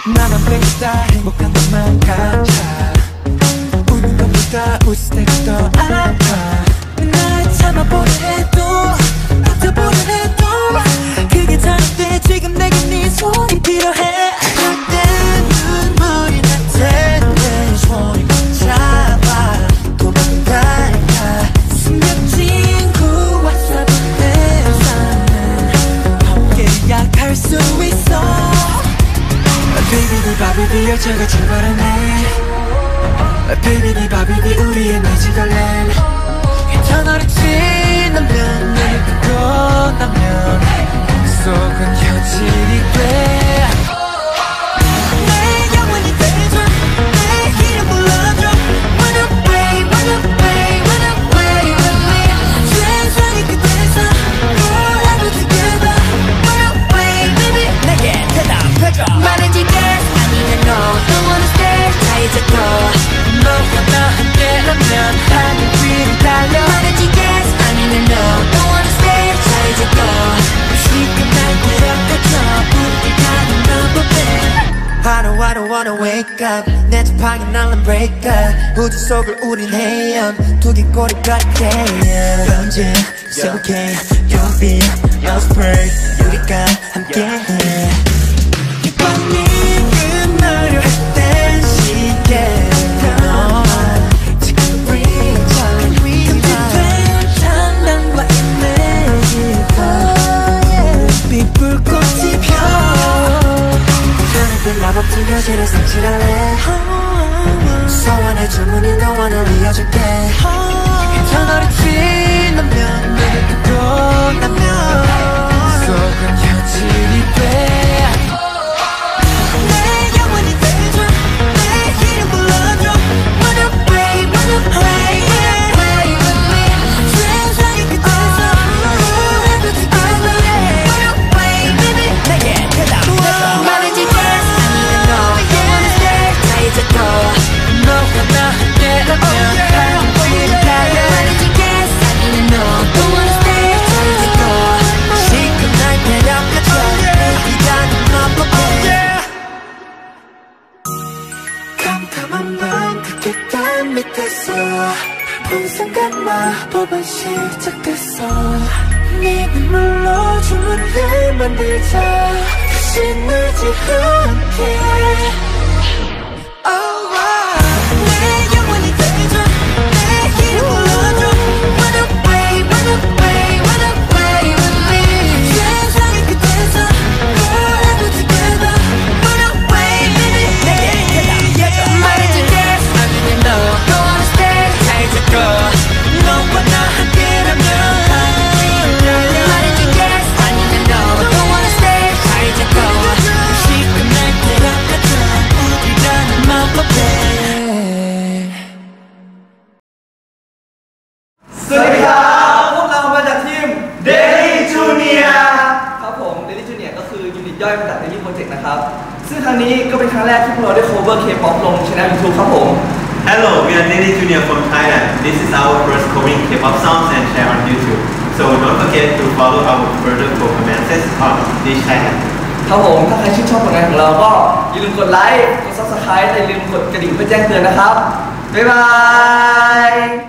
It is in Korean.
나만 백스타 행복한 것만 감차 웃는 것보다 웃을 때가 더 아파 날 참아보려 해도 버텨보려 해도 그게 다른데 지금 내게 네 손이 필요해 그때 눈물이 날 텐데 손이 붙잡아 도망갈까 숨겨진 구와서 내 삶은 함께야 갈 수 있어 Baby 네 바비비 열차가 출발하네 Baby 네 바비비 우리의 매직얼랜드 터널이 지나면 날 끄고 나면 속은 현실이 돼 내 영원히 돼줘 내 이름 불러줘 Run away, run away, run away with me 세상의 끝에서 Forever together Run away baby 내게 대답해줘 말해지 yes 아니면 no Don't wanna stay 자유자도 너와 나 함께라면 하늘 위로 달려 말해지 yes 아니면 no Don't wanna stay 자유자도 시간 날 데려가줘 우리 가는 방법에 I don't wanna wake up 내 지팡이 날란 break up 우주 속을 우린 헤엄 두기꼬리 같게 언제 생각해 You'll be lost pray 우리가 함께해 이 밤이 끝나려 했던 시계 지금 reach 금지된 장난과 이미지가 빛불꽃이 펴 하늘빛 마법 두려지를 상실할래 소원의 주문이 너와 날 이어줄게 터널이 지나면 내게 끄고 나면 속은 현실이 돼 내 영원히 돼줘 내 이름 불러줘 Run away, run away, away with me 세상의 끝에서 Forever together Run away baby 내게 대답해줘 말해지 yes 아니면 no Don't wanna stay 자유자도 너와 나 함께라면 하늘 위로 달려 말해지 yes 아니면 no Don't wanna stay 자유자도 시간 날 데려가줘 우리가 넌 법해 깜깜한 밤 그 계단 밑에서 본 순간 마법은 시작됐어 네 눈물로 주문을 만들자 다시 늘지 않게 내 영원히 돼줘 내 이름 불러줘 Run away, run away, run away with me 세상의 끝에서 Forever together Run away baby 내게 대답해줘 말해지 yes 아니면 no Don't wanna stay 자유자도 너와 나 함께라면 말해지 yes 아니면 no Don't wanna stay 자유자도 시간 날 데려가줘 우리라는 마법에 สวัสดีครับพวกเรามาจากทีม Daily Junior ครับผม Daily Junior ก็คือยูนิตย่อยมาจาก Daily Project นะครับซึ่งครั้งนี้ก็เป็นครั้งแรกที่พวกเราได้ cover K-pop ลงช่อง YouTube ครับผม Hello, we are Daily Junior from Thailand. This is our first covering K-pop songs and share on YouTube. So don't forget to follow our further performances on this channel. ครับผมถ้าใครชื่นชอบผลงานของเราก็อย่าลืมกดไลค์กด Subscribe และอย่าลืมกดกระดิ่งเพื่อแจ้งเตือนนะครับบ๊ายบาย